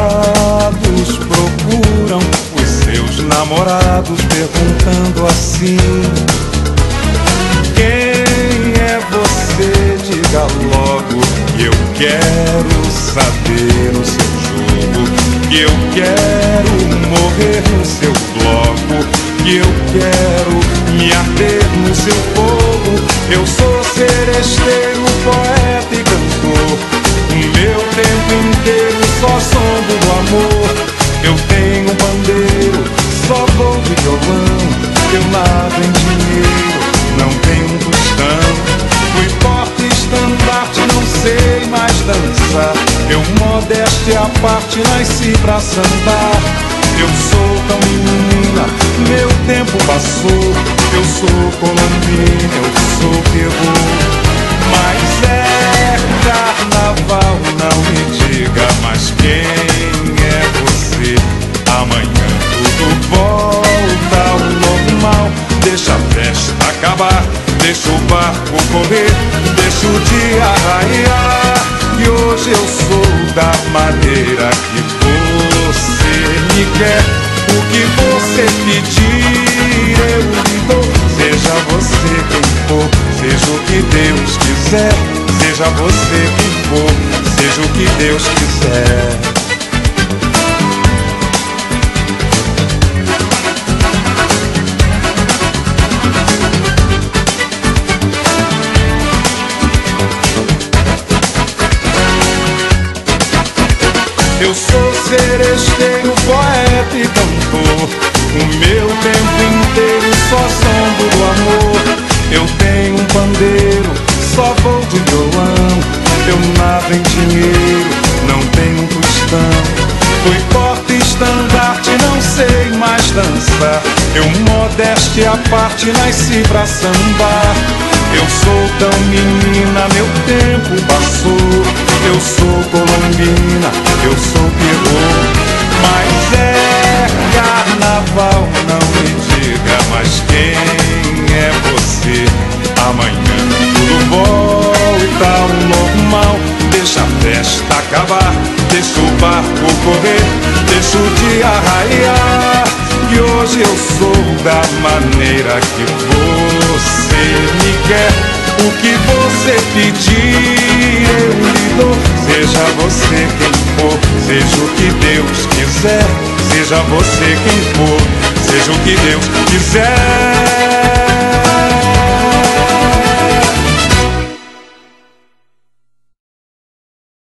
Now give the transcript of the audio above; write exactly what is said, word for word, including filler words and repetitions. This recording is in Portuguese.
namorados procuram os seus namorados, perguntando assim: quem é você? Diga logo, que eu quero saber o seu jogo, que eu quero morrer no seu bloco, que eu quero me arder no seu fogo. Eu sou seresteiro, poeta e cantor, o meu tempo inteiro só sombro do amor. Eu tenho um pandeiro, só vou de violão, eu nado em dinheiro, não tenho um tostão. Fui porta-estandarte, não sei mais dançar, eu modéstia à parte nasci pra sambar. Eu sou tão menina, meu tempo passou, eu sou colombina, eu sou terror. Mas é carnaval, não me diga mais quem é você. Amanhã tudo volta ao normal, deixa a festa acabar, deixa o barco correr, deixa o dia raiar. E hoje eu sou da maneira que você me quer. O que você pedir eu lhe dou, seja você quem for, seja o que Deus quiser. Seja você quem for, seja o que Deus quiser. Eu sou seresteiro, poeta e cantor, o meu tempo inteiro só sombro do amor. Eu tenho um pandeiro, só vou de violão, eu nado em dinheiro, não tenho um tostão. Fui porta-estandarte, não sei mais dançar, eu modéstia à parte nasci pra sambar. Eu sou tão menina, meu tempo passou, eu sou colombina, eu sou terror. Mas é carnaval, não me diga mais quem é você. Amanhã tudo volta ao normal, deixa a festa acabar, deixa o barco correr, deixa o dia raiar. E hoje eu sou da maneira que você me quer. O que você pedir eu lhe dou, seja você quem for, seja o que Deus quiser. Seja você quem for, seja o que Deus quiser.